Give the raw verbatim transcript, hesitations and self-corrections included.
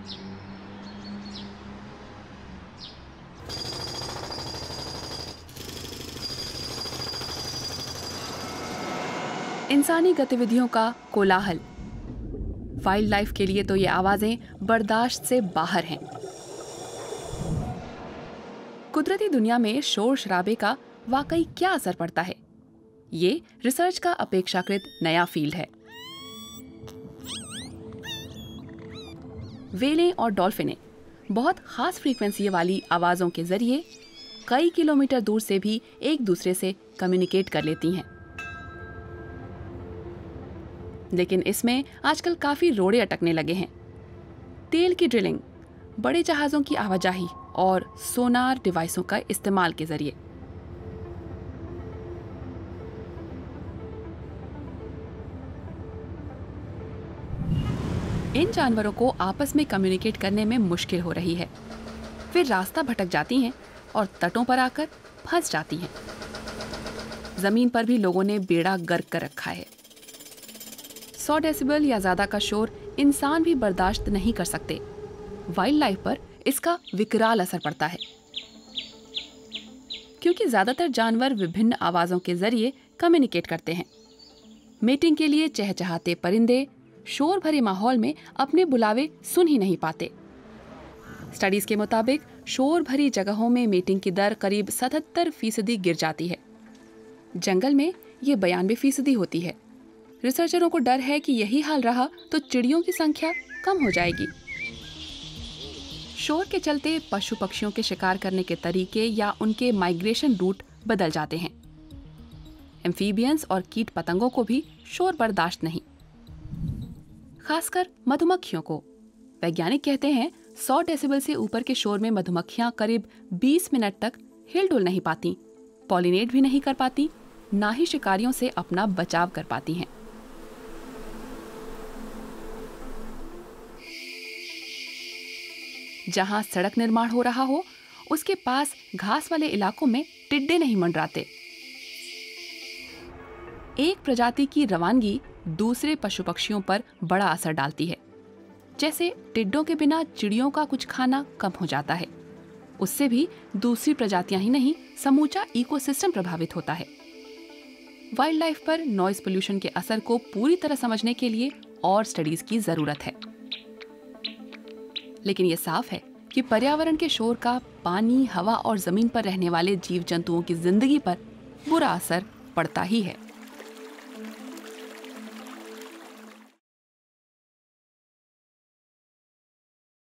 इंसानी गतिविधियों का कोलाहल। वाइल्ड लाइफ के लिए तो ये आवाजें बर्दाश्त से बाहर हैं। कुदरती दुनिया में शोर शराबे का वाकई क्या असर पड़ता है, ये रिसर्च का अपेक्षाकृत नया फील्ड है। व्हेलें और डॉल्फिनें बहुत खास फ्रीक्वेंसी वाली आवाजों के जरिए कई किलोमीटर दूर से भी एक दूसरे से कम्युनिकेट कर लेती हैं। लेकिन इसमें आजकल काफी रोड़े अटकने लगे हैं। तेल की ड्रिलिंग, बड़े जहाजों की आवाजाही और सोनार डिवाइसों का इस्तेमाल के जरिए। इन जानवरों को आपस में कम्युनिकेट करने में मुश्किल हो रही है। वे रास्ता भटक जाती हैं और तटों पर आकर फंस जाती हैं। जमीन पर भी लोगों ने बेड़ा गर्क कर रखा है। सौ डेसिबल या ज्यादा का शोर इंसान भी बर्दाश्त नहीं कर सकते। वाइल्ड लाइफ पर इसका विकराल असर पड़ता है, क्योंकि ज्यादातर जानवर विभिन्न आवाजों के जरिए कम्युनिकेट करते हैं। मीटिंग के लिए चहचहाते परिंदे शोर भरे माहौल में अपने बुलावे सुन ही नहीं पाते। स्टडीज के मुताबिक शोर भरी जगहों में मीटिंग की दर करीब सतहत्तर फीसदी गिर जाती है। जंगल में ये बयानवे फीसदी होती है। रिसर्चरों को डर है कि यही हाल रहा तो चिड़ियों की संख्या कम हो जाएगी। शोर के चलते पशु पक्षियों के शिकार करने के तरीके या उनके माइग्रेशन रूट बदल जाते हैं। एम्फीबियंस और कीट पतंगों को भी शोर बर्दाश्त नहीं, खासकर मधुमक्खियों को। वैज्ञानिक कहते हैं सौ डेसिबल से ऊपर के शोर में मधुमक्खियां करीब बीस मिनट तक हिलडुल नहीं पाती, पॉलिनेट भी नहीं कर पाती, ना ही शिकारियों से अपना बचाव कर पाती हैं। जहां सड़क निर्माण हो रहा हो, उसके पास घास वाले इलाकों में टिड्डे नहीं मंडराते। एक प्रजाति की रवानगी दूसरे पशु पक्षियों पर बड़ा असर डालती है। जैसे टिड्डों के बिना चिड़ियों का कुछ खाना कम हो जाता है, उससे भी दूसरी प्रजातियां ही नहीं, समूचा इकोसिस्टम प्रभावित होता है। वाइल्ड लाइफ पर नॉइज पोल्यूशन के असर को पूरी तरह समझने के लिए और स्टडीज की जरूरत है। लेकिन ये साफ है कि पर्यावरण के शोर का पानी, हवा और जमीन पर रहने वाले जीव जंतुओं की जिंदगी पर बुरा असर पड़ता ही है।